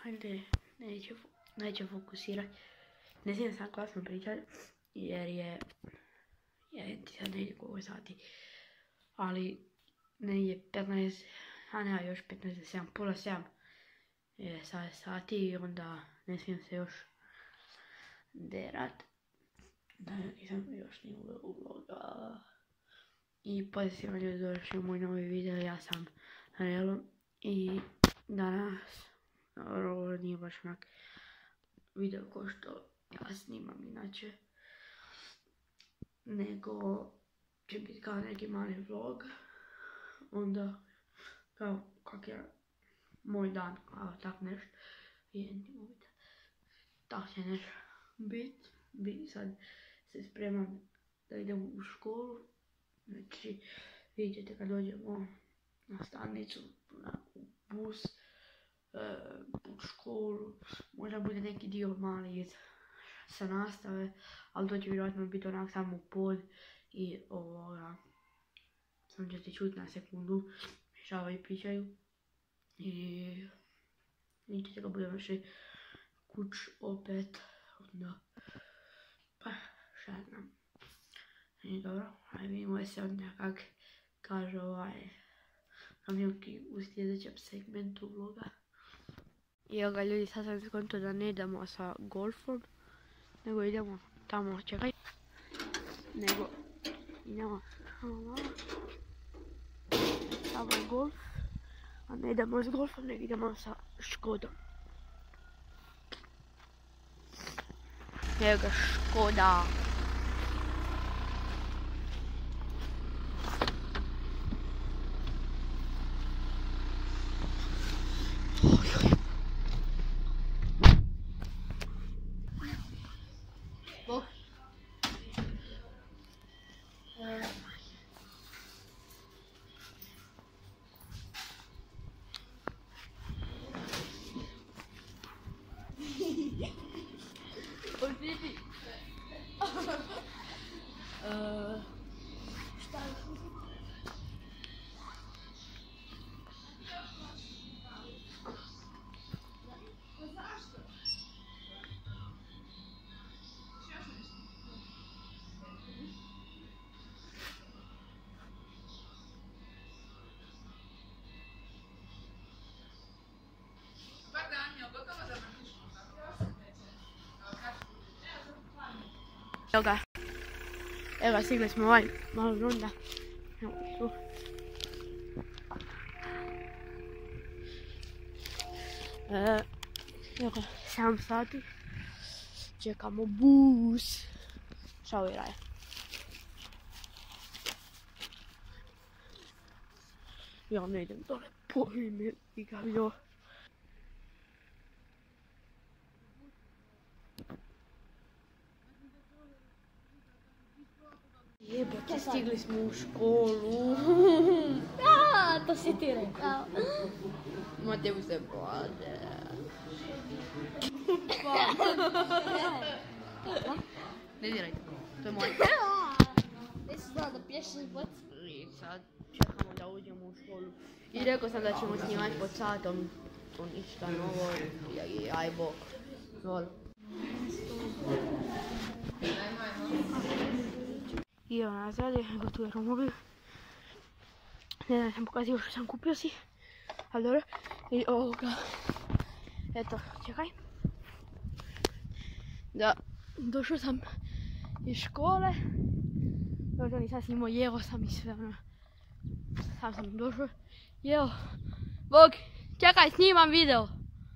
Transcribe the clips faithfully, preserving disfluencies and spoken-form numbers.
Hajde, neću, neću fokusirati. Ne smijem sam glasno pričati, jer je, je ti sad negdje koliko sati. Ali negdje petnaest, a ne, još petnaest do sedam, pola sedam je sad sati i onda ne smijem se još derat. Da, nisam još ni uveo u vloga. I pozitivno ljudi došli u moj novi video, ja sam Relo i danas, ovo nije baš onak video ko što ja snimam inače, nego će biti kao neki mali vlog, onda kao kak je moj dan, kao tak nešto, tak će nešto bit, bi sad se spremam da idem u školu. Znači, vidjet ćete kad dođemo na stanicu, u bus, e, u školu, možda bude neki dio mali iz, sa nastave, ali to će vjerojatno biti onak samo pod i ovoga, sam ćete čuti na sekundu, šava i pričaju i vidjet ćete kad budemo išli kuć opet, onda, pa, šta znam. I dobro, ajde vidimo se onda kak kaže ovaj kamionki u sljedećem segmentu vloga. I evo ga ljudi, sad sam skonto da ne idemo sa golfom, nego idemo tamo, čekaj, nego idemo tamo golf, a ne idemo s golfom, nego idemo sa Škodom. Evo ga Škoda. Evo ga, evo ga, stigli smo ovaj malo runda. Evo tu. E, evo ga, sedam sati. Čekamo bus. Šta ovaj raje? Ja ne idem dole, pojme i ga vidio. Jebote, stigli smo u školu. Da, to si ti rekao. Mateo se plaže. Ne dirajte, to je moje. Nisi znao da piješ život. I sad čekamo da uđemo u školu. I rekao sam da ćemo snimati pod satom. To ništa novo. I aj bok. Zvoli. I evo nazad je, evo tu je romobil. Ne znam, sam pokazio što sam kupio si. Ali dobro. I ovoga. Eto, čekaj. Da, došao sam iz škole. Možda nisam snimao, jeo sam i sve ono. Sam sam došao. Jeo. Bog, čekaj, snimam video.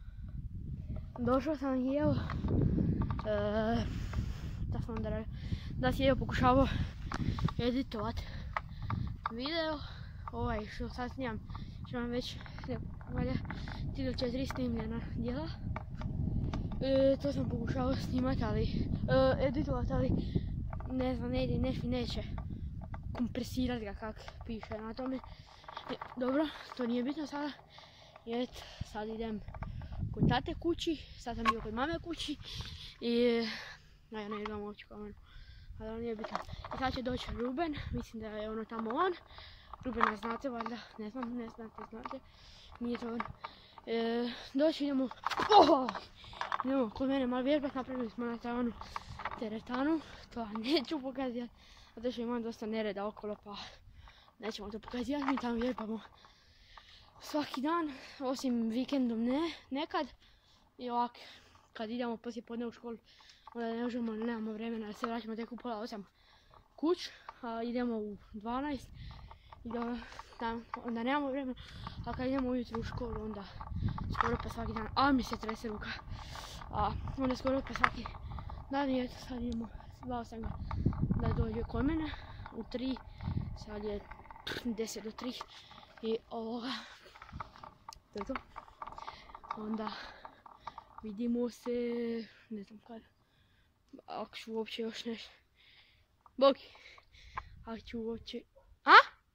Došao sam i jeo. E, da sam onda da si jeo pokušavao editovat video. Ovaj što sad snimam, što vam već valja tri do četiri snimljena djela. E, to sam pokušao snimat, ali e, editovat, ali ne znam, ne ide, nefi neće kompresirat ga kak piše na tome. E, dobro, to nije bitno sada. Et, sad idem kod tate kući, sad sam bio kod mame kući i no, ja ne idem uopće kameru, ali ono nije bitno. I sad će doći Ruben, mislim da je ono tamo on. Rubena znate valjda, ne znam, ne znate, znate, nije to on. E, doći idemo, oh, idemo kod mene malo vježbat, napravili smo na tavanu teretanu, to vam neću pokazati, zato što imam dosta nereda okolo pa nećemo to pokazati, mi tamo vježbamo svaki dan, osim vikendom ne, nekad i ovak kad idemo poslije podne u školu onda ne možemo, nemamo vremena da se vraćamo tek u pola osam kuć, a idemo u dvanaest i da, da, onda nemamo vremena, a kad idemo ujutro u školu onda skoro pa svaki dan, a mi se trese ruka, a onda skoro pa svaki dan i eto sad idemo, zvao sam ga da dođe kod mene u tri, sad je deset do tri i ovoga, to je to, onda vidimo se, ne znam kad, ako ću uopće još nešto, Bogi, ako ću uopće, a?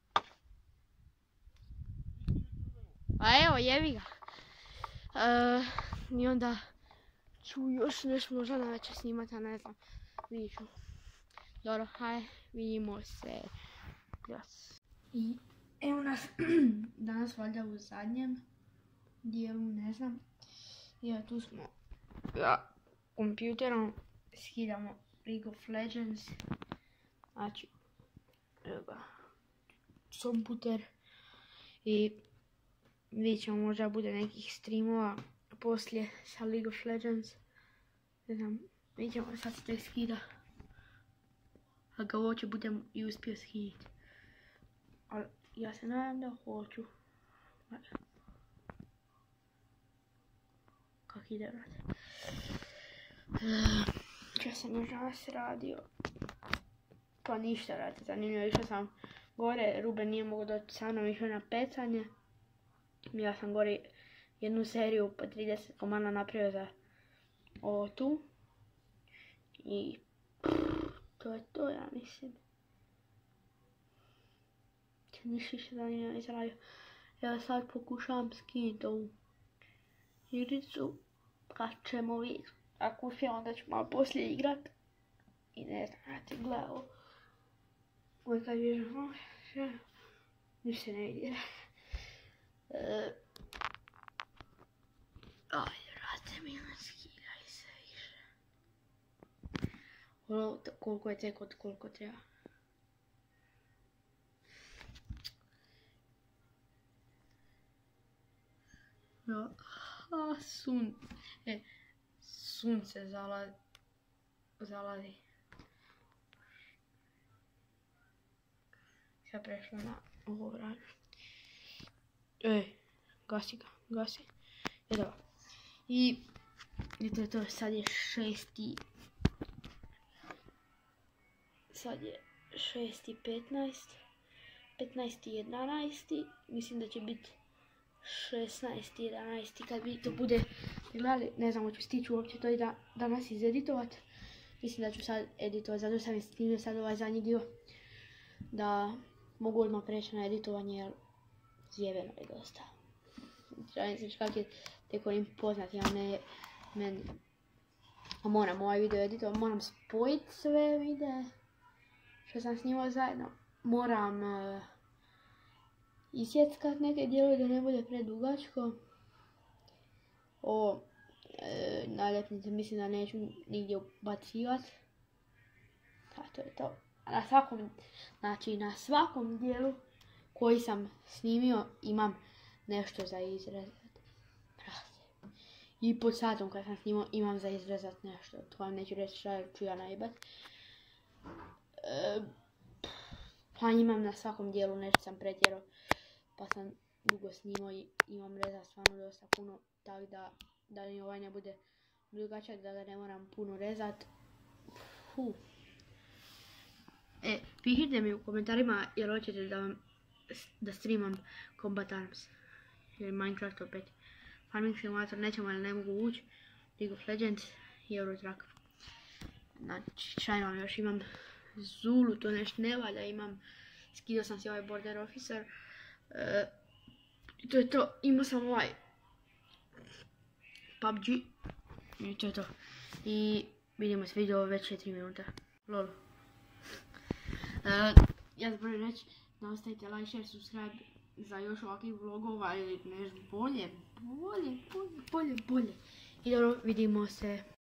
A evo, jevi ga. E, I onda ću još nešto možda na večer snimati, a ne znam, vidit ću. Dobro, hajde, vidimo se. Yes. I evo nas danas valjda u zadnjem dijelu, ne znam. I tu smo ja, kompjuterom, skidamo League of Legends. Znači, evo ga, kompjuter. I vidjet ćemo, možda bude nekih streamova poslije sa League of Legends. Ne znam, vidjet ćemo, sad se tek skida. A ga hoću budem i uspio skiditi. Ali ja se nadam da hoću. Kak ide, brate. Če sam još danas radio? Pa ništa, brate, zanimljivo. Išao sam gore, Ruben nije mogao doći sa mnom, išao na pecanje. Ja sam gore jednu seriju po trideset komada napravio za ovo tu. I to je to, ja mislim. Ništa više zanimljivo izradio. Ja sad pokušavam skinuti ovu igricu. Kad ćemo vidjeti. Ako uspijem, onda ću malo poslije igrat. I ne znam, ja ti gledao. Uvijek kad vježem, ništa se ne vidi. Uh, ajde, vrate mi ne skidaj se više. Ono, koliko je tek od koliko treba. No, a sun, ne, sunce zalazi, zalazi. Sad prešla na ovo vranje. Ej, gasi ga, gasi. Eto ga. I, eto je to, sad je šesti, sad je šesti petnaest, petnaesti jedanaesti, mislim da će biti šesnaesti jedanaesti kad vi to bude gledali, ne znam, hoću stići uopće to i da, danas izeditovat. Mislim da ću sad editovat, zato sam je snimio sad ovaj zadnji dio, da mogu odmah preći na editovanje, jer zjebeno je dosta. Želim se kak je tek onim poznati, a ne meni. A moram ovaj video editovat, moram spojit sve videe što sam snimao zajedno. Moram uh, isjeckat neke dijelove da ne bude predugačko. O e, naljepnice mislim da neću nigdje ubacivat. Da, to je to. Na svakom, znači na svakom dijelu koji sam snimio imam nešto za izrezat. I pod satom kad sam snimao imam za izrezat nešto. To vam neću reći šta ću ja najebat. E, pa imam na svakom dijelu nešto sam pretjerao. Pa sam dugo snimao i imam rezat stvarno dosta puno. Tako da, da mi ovaj ne bude dugačak, da ga ne moram puno rezat. Fuh. E, pišite mi u komentarima jel hoćete da vam da streamam Combat Arms ili Minecraft opet. Farming Simulator nećemo jer ne mogu ući. League of Legends i Eurotrack. Znači, šta imam još? Imam Zulu, to nešto ne valja, imam, skidao sam si ovaj Border Officer. E, to je to, imao sam ovaj P U B G. I to je to. I vidimo se, video već četiri minuta. Lol. Uh, ja zaboravim reći da ostavite like, share, subscribe za još ovakvih vlogova ili nešto bolje, bolje, bolje, bolje, bolje. I dobro, vidimo se